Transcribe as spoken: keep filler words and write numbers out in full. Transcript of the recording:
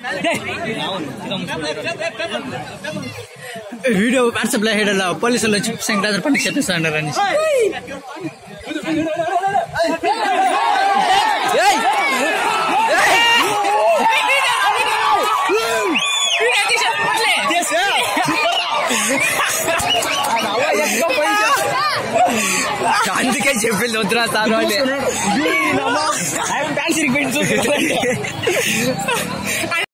video WhatsApp లో head పోలీసులు వచ్చి సంక్రాంతి పండుగ చేపిస్తాడు అని అందుకే చెప్పింది వద్దురా సార్ వాళ్ళు